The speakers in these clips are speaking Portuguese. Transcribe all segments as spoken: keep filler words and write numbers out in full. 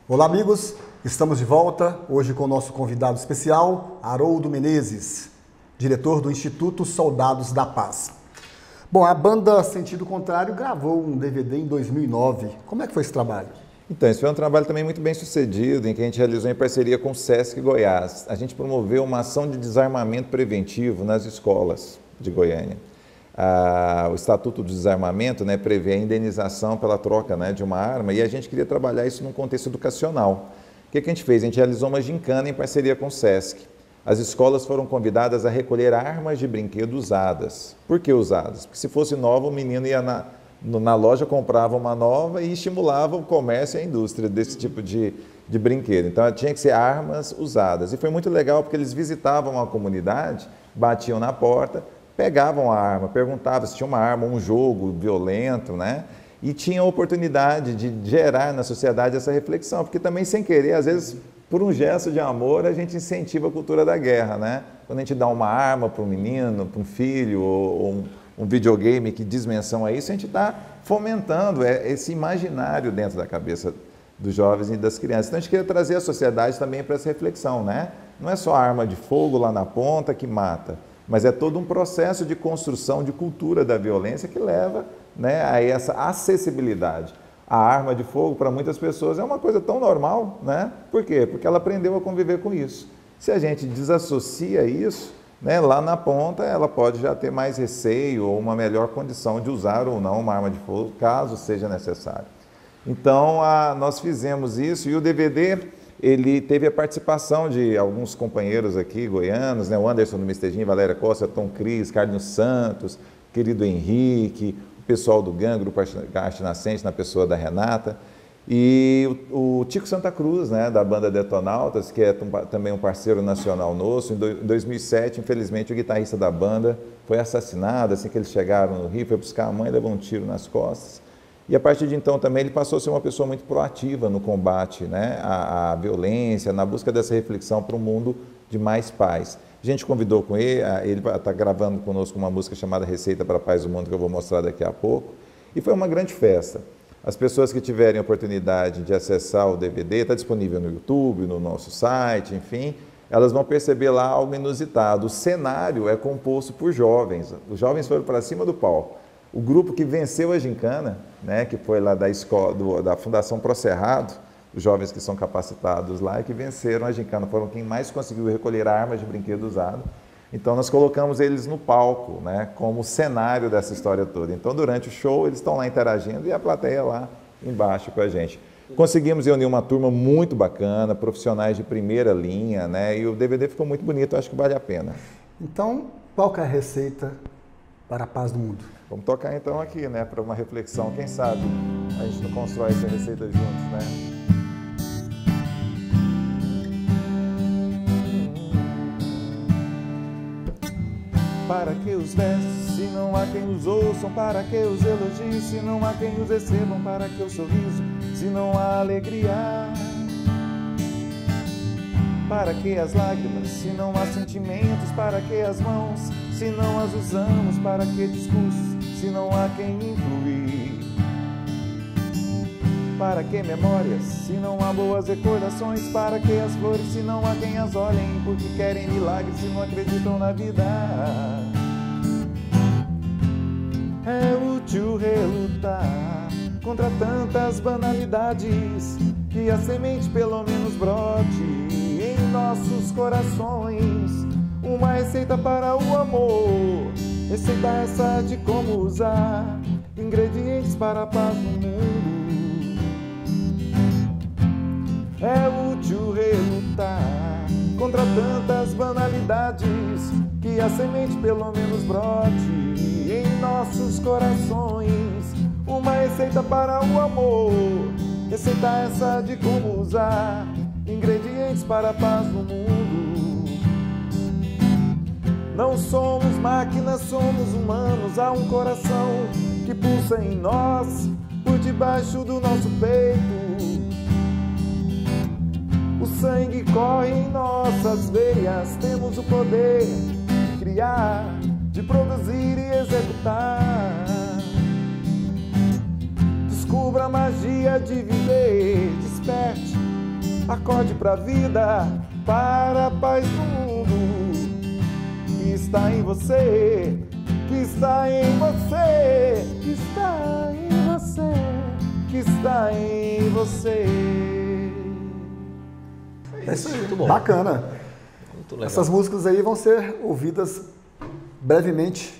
Olá, amigos, estamos de volta hoje com o nosso convidado especial, Haroldo Menezes, diretor do Instituto Soldados da Paz. Bom, a banda Sentido Contrário gravou um D V D em dois mil e nove. Como é que foi esse trabalho? Então, esse foi um trabalho também muito bem sucedido, em que a gente realizou em parceria com o SESC Goiás. A gente promoveu uma ação de desarmamento preventivo nas escolas de Goiânia. Ah, o Estatuto do Desarmamento, né, prevê a indenização pela troca, né, de uma arma, e a gente queria trabalhar isso num contexto educacional. O que, que a gente fez? A gente realizou uma gincana em parceria com o SESC. As escolas foram convidadas a recolher armas de brinquedo usadas. Por que usadas? Porque se fosse nova, o menino ia na, na loja, comprava uma nova e estimulava o comércio e a indústria desse tipo de, de brinquedo. Então, tinha que ser armas usadas. E foi muito legal porque eles visitavam a comunidade, batiam na porta, pegavam a arma, perguntavam se tinha uma arma, um jogo violento, né? E tinham a oportunidade de gerar na sociedade essa reflexão, porque também sem querer, às vezes, por um gesto de amor, a gente incentiva a cultura da guerra, né? Quando a gente dá uma arma para um menino, para um filho, ou um, um videogame que diz menção a isso, a gente está fomentando esse imaginário dentro da cabeça dos jovens e das crianças. Então a gente queria trazer a sociedade também para essa reflexão, né? Não é só a arma de fogo lá na ponta que mata, mas é todo um processo de construção de cultura da violência que leva, né, a essa acessibilidade. A arma de fogo, para muitas pessoas, é uma coisa tão normal, né? Por quê? Porque ela aprendeu a conviver com isso. Se a gente desassocia isso, né, lá na ponta, ela pode já ter mais receio ou uma melhor condição de usar ou não uma arma de fogo, caso seja necessário. Então, a, nós fizemos isso e o D V D... ele teve a participação de alguns companheiros aqui, goianos, né? O Anderson do Mistejinho, Valéria Costa, Tom Cris, Carlos Santos, querido Henrique, o pessoal do Gangue, Grupo Arte Nascente, na pessoa da Renata, e o, o Tico Santa Cruz, né? Da banda Detonautas, que é também um parceiro nacional nosso. Em dois mil e sete, infelizmente, o guitarrista da banda foi assassinado. Assim que eles chegaram no Rio, foi buscar a mãe e levou um tiro nas costas. E a partir de então também ele passou a ser uma pessoa muito proativa no combate, né, à, à violência, na busca dessa reflexão para um mundo de mais paz. A gente convidou com ele, ele está gravando conosco uma música chamada Receita para a Paz do Mundo, que eu vou mostrar daqui a pouco. E foi uma grande festa. As pessoas que tiverem a oportunidade de acessar o D V D, está disponível no YouTube, no nosso site, enfim, elas vão perceber lá algo inusitado. O cenário é composto por jovens. Os jovens foram para cima do palco. O grupo que venceu a gincana, né, que foi lá da, escola, do, da Fundação Pro Cerrado, os jovens que são capacitados lá e que venceram a gincana, foram quem mais conseguiu recolher armas de brinquedo usado. Então nós colocamos eles no palco, né, como cenário dessa história toda. Então durante o show eles estão lá interagindo e a plateia lá embaixo com a gente. Conseguimos reunir uma turma muito bacana, profissionais de primeira linha, né, e o D V D ficou muito bonito, acho que vale a pena. Então, qual que é a receita para a paz do mundo? Vamos tocar então aqui, né, para uma reflexão, quem sabe a gente não constrói essa receita juntos, né? Para que os versos, se não há quem os ouçam? Para que os elogios, se não há quem os recebam? Para que o sorriso, se não há alegria? Para que as lágrimas, se não há sentimentos? Para que as mãos, se não as usamos? Para que discursos, se não há quem incluir? Para que memórias, se não há boas recordações? Para que as flores, se não há quem as olhem? Porque querem milagres, se não acreditam na vida. É útil relutar contra tantas banalidades, que a semente pelo menos brote em nossos corações. Uma receita para o amor, receita essa de como usar ingredientes para a paz no mundo. É útil relutar contra tantas banalidades, que a semente pelo menos brote em nossos corações. Uma receita para o amor, receita essa de como usar ingredientes para a paz no mundo. Não somos máquinas, somos humanos. Há um coração que pulsa em nós, por debaixo do nosso peito. O sangue corre em nossas veias. Temos o poder de criar, de produzir e executar. Descubra a magia de viver, desperte acorde pra vida, para a paz do mundo, que está em você, que está em você, que está em você, que está em você. É isso aí, muito bom. Bacana. Muito legal. Essas músicas aí vão ser ouvidas brevemente.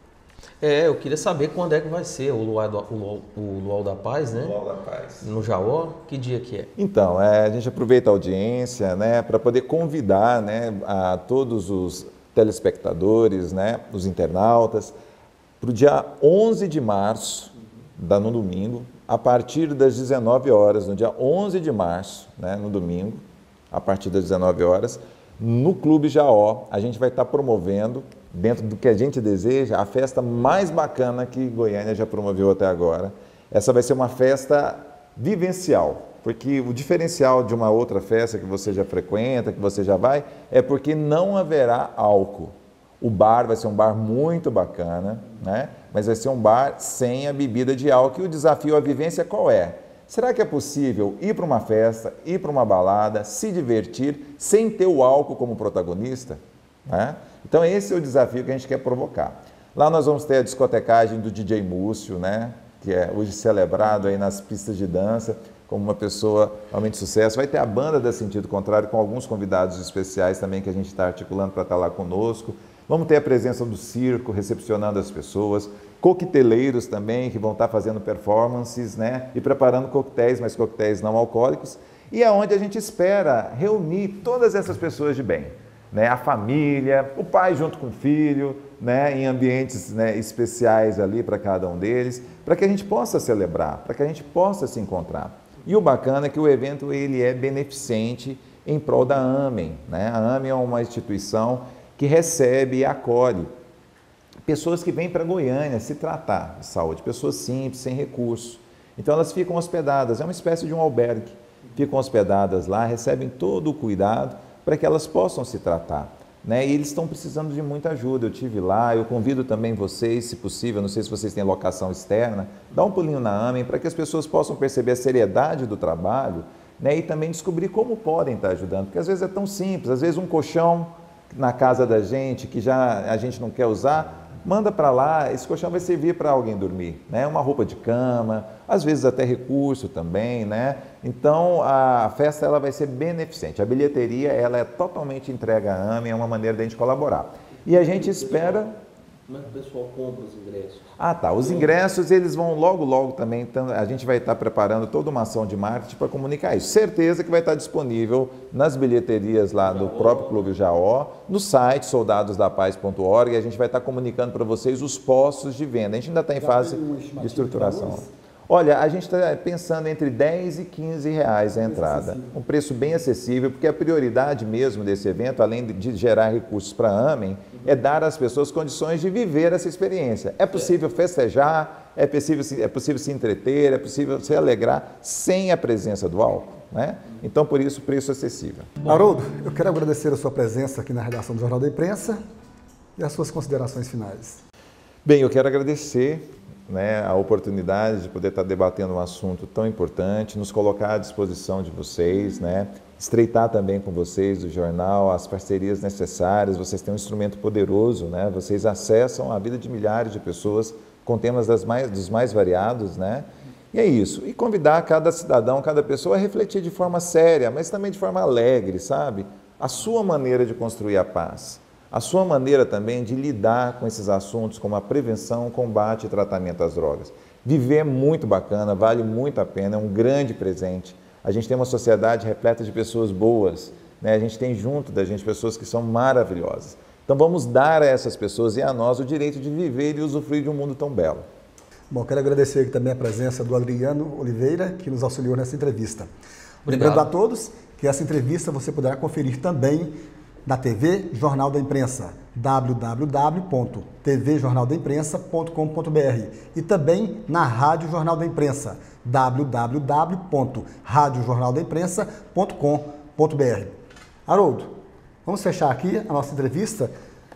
É, eu queria saber quando é que vai ser o Luau, do, o Luau, o Luau da Paz, né? Luau da Paz. No Jaó, que dia que é? Então, é, a gente aproveita a audiência, né, para poder convidar, né, a todos os telespectadores, né, os internautas, para o dia onze de março, da, no domingo, a partir das dezenove horas, no dia onze de março, né, no domingo, a partir das dezenove horas, no Clube Jaó, a gente vai estar promovendo, dentro do que a gente deseja, a festa mais bacana que Goiânia já promoveu até agora. Essa vai ser uma festa vivencial, porque o diferencial de uma outra festa que você já frequenta, que você já vai, é porque não haverá álcool. O bar vai ser um bar muito bacana, né? Mas vai ser um bar sem a bebida de álcool. E o desafio, a vivência qual é? Será que é possível ir para uma festa, ir para uma balada, se divertir, sem ter o álcool como protagonista? Né? Então esse é o desafio que a gente quer provocar. Lá nós vamos ter a discotecagem do D J Múcio, né? Que é hoje celebrado aí nas pistas de dança, como uma pessoa realmente de sucesso. Vai ter a banda da Sentido Contrário, com alguns convidados especiais também que a gente está articulando para estar lá conosco. Vamos ter a presença do circo, recepcionando as pessoas, coqueteleiros também, que vão estar fazendo performances, né? E preparando coquetéis, mas coquetéis não alcoólicos. E é onde a gente espera reunir todas essas pessoas de bem. Né, a família, o pai junto com o filho, né, em ambientes, né, especiais ali para cada um deles, para que a gente possa celebrar, para que a gente possa se encontrar. E o bacana é que o evento ele é beneficente em prol da AMEN. Né? A AMEN é uma instituição que recebe e acolhe pessoas que vêm para Goiânia se tratar de saúde, pessoas simples, sem recursos. Então elas ficam hospedadas, é uma espécie de um albergue. Ficam hospedadas lá, recebem todo o cuidado para que elas possam se tratar. Né? E eles estão precisando de muita ajuda. Eu estive lá, eu convido também vocês, se possível, não sei se vocês têm locação externa, dá um pulinho na AMEN para que as pessoas possam perceber a seriedade do trabalho, né? E também descobrir como podem estar ajudando, porque às vezes é tão simples, às vezes um colchão na casa da gente que já a gente não quer usar, manda para lá, esse colchão vai servir para alguém dormir, né? Uma roupa de cama, às vezes até recurso também, né? Então a festa ela vai ser beneficente, a bilheteria ela é totalmente entregue à AMEN, é uma maneira de a gente colaborar. E a gente espera... Como é que o pessoal compra os ingressos? Ah tá, os ingressos eles vão logo logo também, então, a gente vai estar preparando toda uma ação de marketing para comunicar isso. Certeza que vai estar disponível nas bilheterias lá do próprio Clube Jaó, no site soldados da paz ponto org, e a gente vai estar comunicando para vocês os postos de venda. A gente ainda está em fase de estruturação. Olha, a gente está pensando entre dez e quinze reais a entrada, um preço bem acessível, porque a prioridade mesmo desse evento, além de gerar recursos para a AMEN, é dar às pessoas condições de viver essa experiência. É possível festejar, é possível, é possível se entreter, é possível se alegrar sem a presença do álcool. Né? Então, por isso, preço acessível. Haroldo, eu quero agradecer a sua presença aqui na redação do Jornal da Imprensa e as suas considerações finais. Bem, eu quero agradecer, né, a oportunidade de poder estar debatendo um assunto tão importante, nos colocar à disposição de vocês, né, estreitar também com vocês do jornal as parcerias necessárias. Vocês têm um instrumento poderoso, né, vocês acessam a vida de milhares de pessoas com temas das mais, dos mais variados, né, e é isso. E convidar cada cidadão, cada pessoa a refletir de forma séria, mas também de forma alegre, sabe, a sua maneira de construir a paz. A sua maneira também de lidar com esses assuntos como a prevenção, combate e tratamento às drogas. Viver é muito bacana, vale muito a pena, é um grande presente. A gente tem uma sociedade repleta de pessoas boas, né? A gente tem junto da gente pessoas que são maravilhosas. Então vamos dar a essas pessoas e a nós o direito de viver e usufruir de um mundo tão belo. Bom, quero agradecer aqui também a presença do Adriano Oliveira, que nos auxiliou nessa entrevista. Obrigado. Lembrando a todos que essa entrevista você poderá conferir também na T V Jornal da Imprensa, w w w ponto t v jornal da imprensa ponto com ponto b r, e também na Rádio Jornal da Imprensa, w w w ponto rádio jornal da imprensa ponto com ponto b r. Haroldo, vamos fechar aqui a nossa entrevista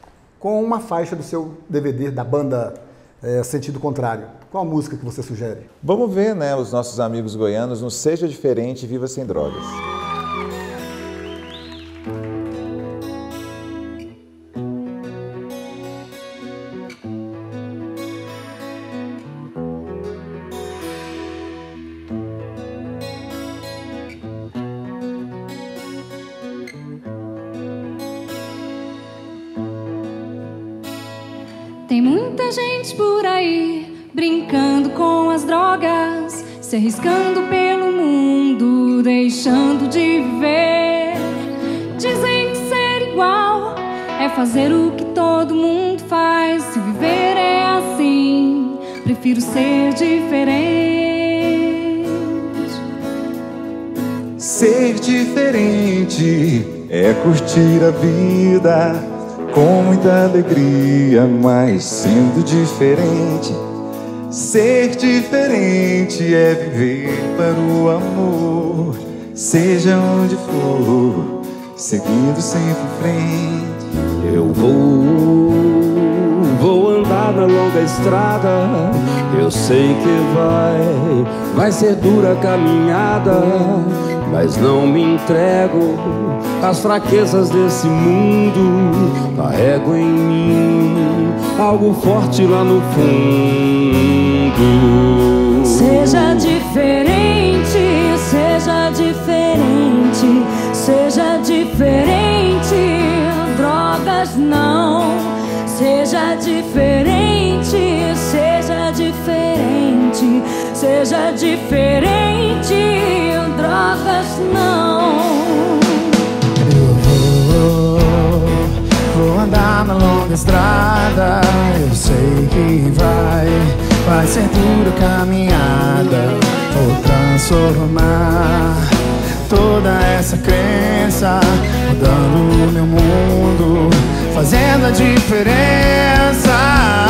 com uma faixa do seu D V D da banda é, Sentido Contrário. Qual a música que você sugere? Vamos ver, né, os nossos amigos goianos no Seja Diferente, Viva Sem Drogas. muita gente por aí brincando com as drogas, se arriscando pelo mundo, deixando de viver. Dizem que ser igual é fazer o que todo mundo faz. Se viver é assim, prefiro ser diferente. Ser diferente é curtir a vida com muita alegria, mas sendo diferente. Ser diferente é viver para o amor, seja onde for, seguindo sempre em frente. Eu vou, vou andar na longa estrada. Eu sei que vai, vai ser dura a caminhada, mas não me entrego às fraquezas desse mundo. Carrego em mim algo forte lá no fundo. Seja diferente, seja diferente, seja diferente. Drogas não. Seja diferente, seja diferente, seja diferente. Drogas não. Eu vou, vou andar na longa estrada. Eu sei que vai, vai ser dura a caminhada. Vou transformar toda essa crença, mudando o meu mundo, fazendo a diferença.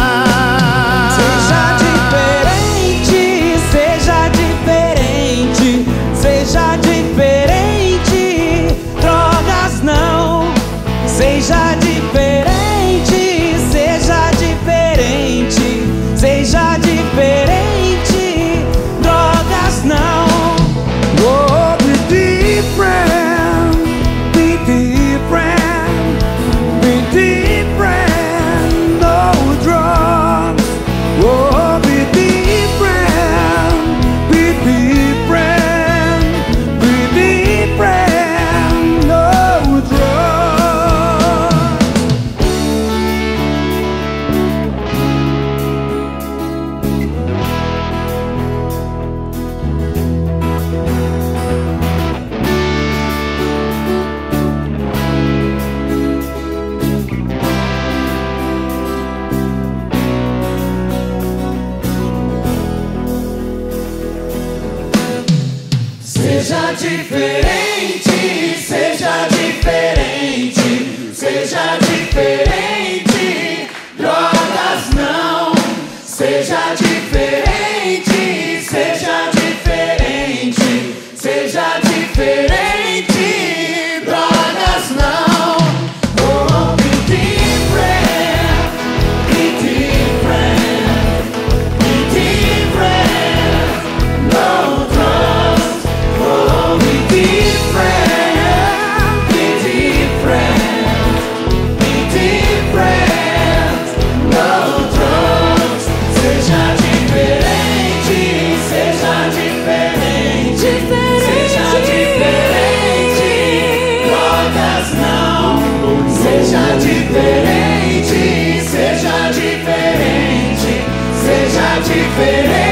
Seja diferente, seja diferente, seja diferente. Drogas não. Seja diferente, seja diferente, seja diferente. Drogas não. Oh, be different, be different, be different, no drugs. Oh, be different, be different, be different, no drugs. Seja diferente, seja diferente, seja diferente. Drogas não. Seja diferente, seja diferente, seja diferente. Drogas não. Oh, be different, be different, be different. No drugs. Oh, be different, be different, be different. No drugs. Seja diferente, seja diferente, seja diferente. Drogas não. Seja diferente, seja diferente, seja diferente.